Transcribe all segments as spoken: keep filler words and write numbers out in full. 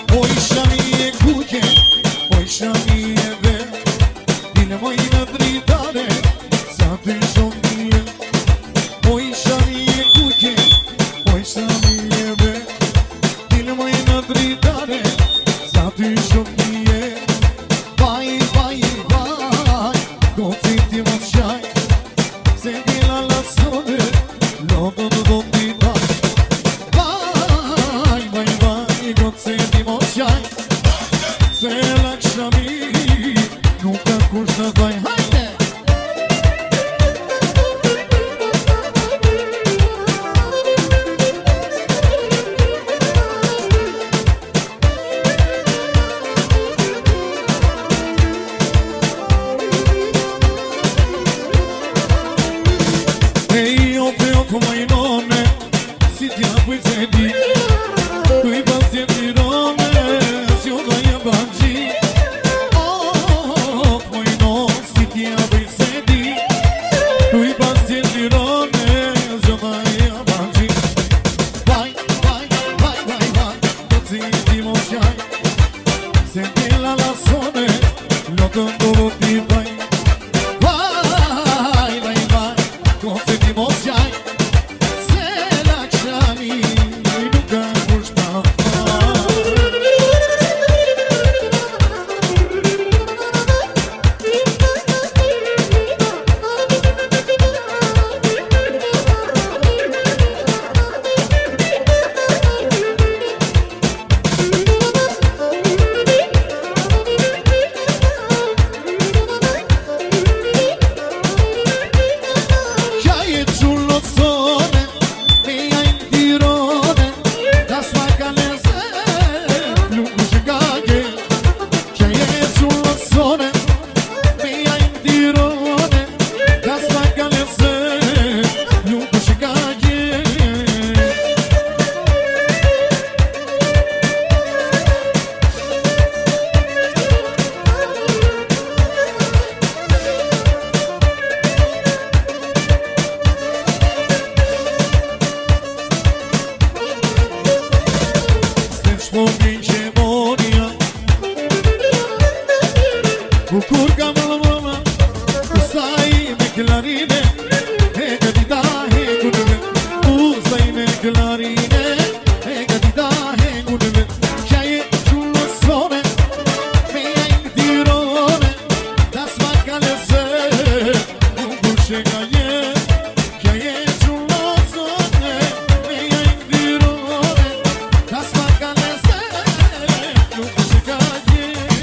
Oj shamie kuke, oj shamie be Dile mojnë dritare, sa të shomije Oj shamie kuke, oj shamie be Dile mojnë dritare, sa të shomije Vaj, vaj, vaj, ko të ti më qaj Se dila la sone, lo do do do t'i daj Vaj, vaj, vaj, ko të ti më qaj Se lakshami, nuk ka kush të vaj Hajde! Ei, o pe o cu măinone, si t'ia pui se di Tu-i pazienti rome, si o dai a bangi Oh, măino, si t'ia pui se di Tu-i pazienti rome, si o dai a bangi Vai, vai, vai, vai, vai, toți ti moșai Senti la la sone, lo tânduru ti vai Vai, vai, vai, toți ti moșai Se lakshami, nuk ka kush ta Qaj e qullo zone, e ja i tirone Da smakalese, nuk u shikake Qaj e qullo zone, e ja i tirone Da smakalese, nuk u shikake Se shpongin qemonia Bukur ka më mëma Usaj me klarine E gatita hengunëve Usaj me klarine E gatita hengunëve Qaj e qullo zone Me jajnë tirone Da smakalese Nuk u shikaje Qaj e qullo zone Me jajnë tirone Da smakalese Nuk u shikaje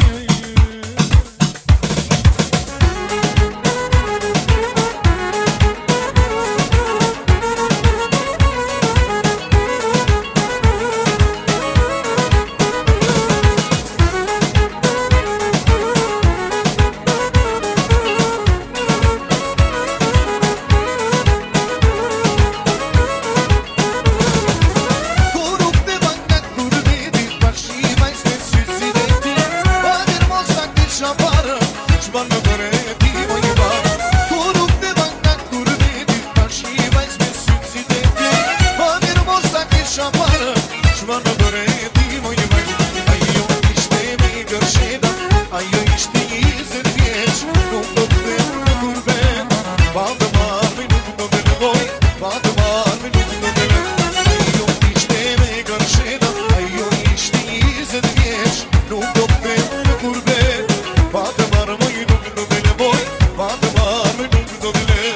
Kuruk te vangat kurveti Bashima i ste suicideti Padir mos akti shaparë Shban në bëreti moj i barë Kuruk te vangat kurveti Bashima i ste suicideti Padir mos akti shaparë Shban në bëreti moj i barë Ajo ishte me gërsheda Ajo ishte njëzër vjeq Nuk do të dhe në kurbet Badë marmi nuk do të nevoj Badë marmi nuk do të nevoj Ajo ishte me gërsheda Ajo ishte njëzër vjeq Nuk do të dhe në kurbet Badë marmi nuk do të nevoj Badë marmi nuk do të nevoj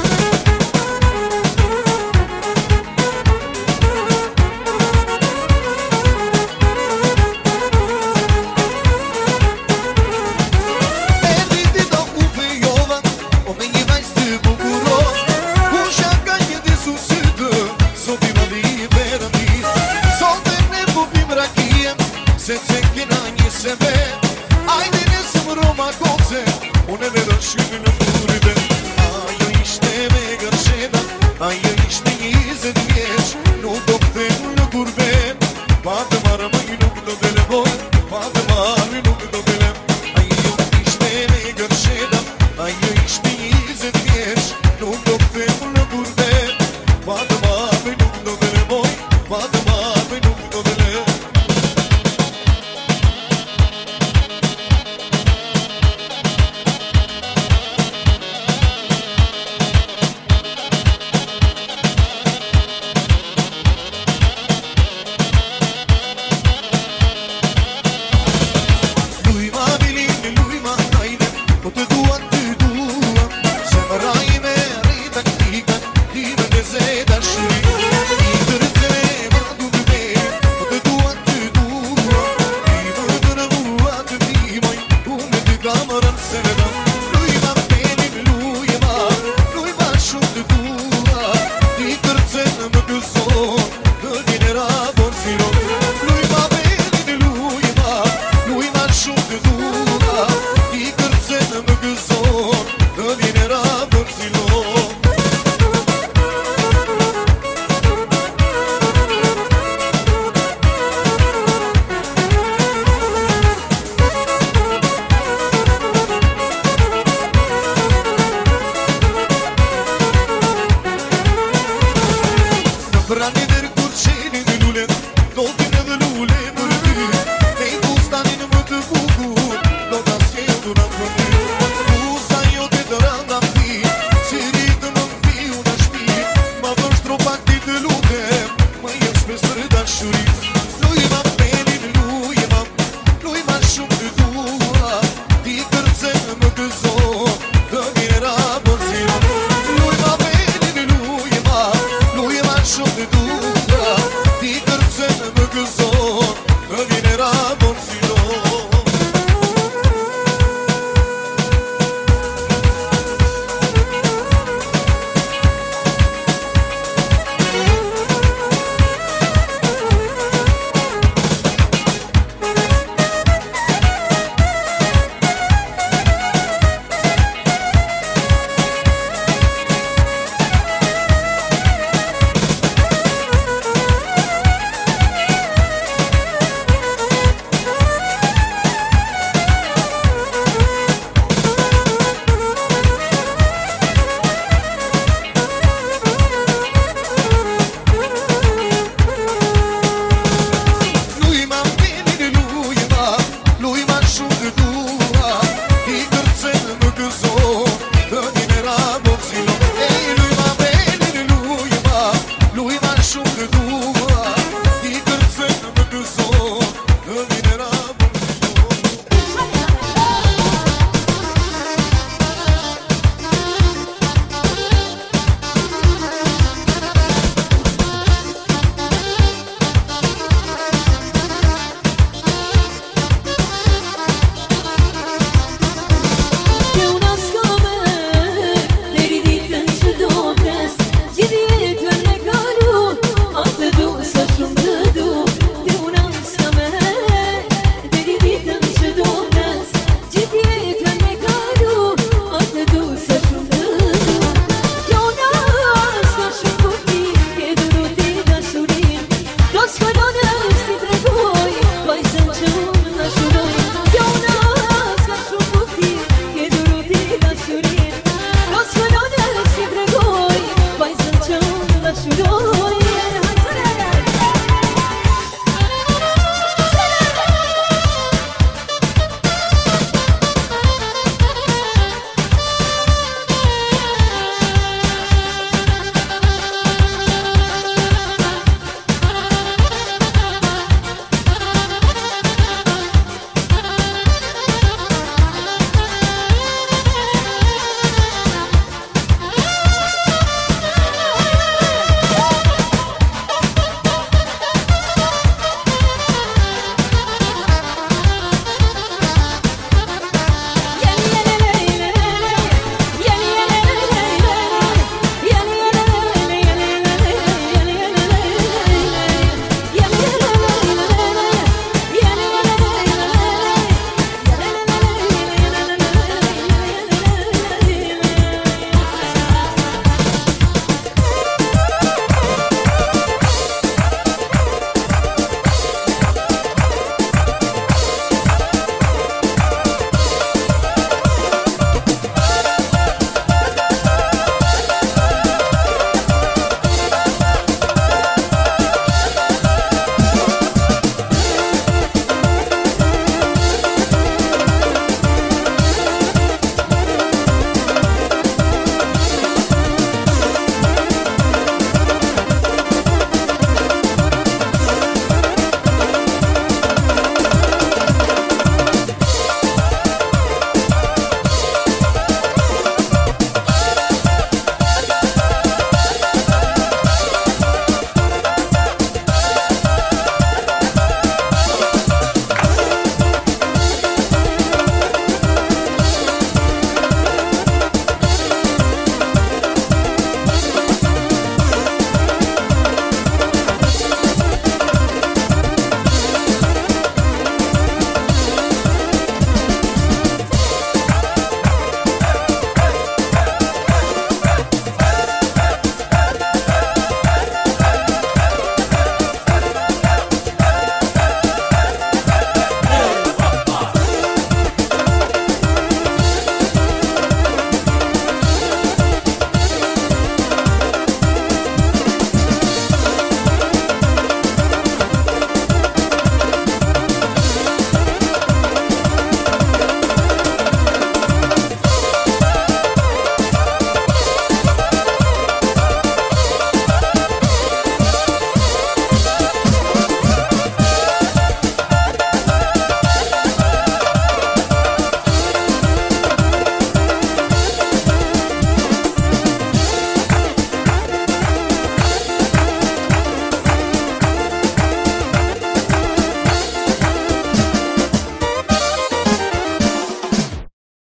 E diti do u fejova O me një vajzë të bukuro U shaka një disu sytë Sot i madhi i perëndis Sot e ne bubim rakije Se të kena një sebe Ajde nesëm Roma koce Unë e vedë shumë në furibe Ajo ishte me gërsheda Ajo ishte njëzët vjeq Nuk do të them në kurbet Patë marë më nuk do të levoj Patë marë nuk do të levoj Ajo ishte me gërsheda Ajo ishte njëzët vjeq Nuk do të them në kurbet Patë marë nuk do të levoj Patë marë nuk do të levoj Îmi